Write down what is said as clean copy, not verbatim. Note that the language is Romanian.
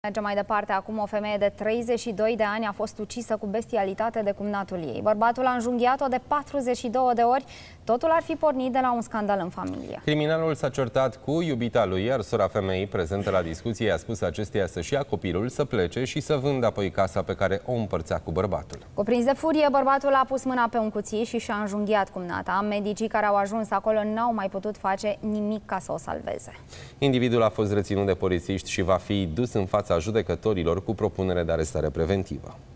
Mergem mai departe. Acum o femeie de 32 de ani a fost ucisă cu bestialitate de cumnatul ei. Bărbatul a înjunghiat-o de 42 de ori. Totul ar fi pornit de la un scandal în familie. Criminalul s-a certat cu iubita lui, iar sora femeii prezentă la discuție i-a spus acesteia să-și ia copilul, să plece și să vândă apoi casa pe care o împărțea cu bărbatul. Cuprins de furie, bărbatul a pus mâna pe un cuțit și și-a înjunghiat cumnata. Medicii care au ajuns acolo n-au mai putut face nimic ca să o salveze. Individul a fost reținut de polițiști și va fi dus în fața judecătorilor cu propunere de arestare preventivă.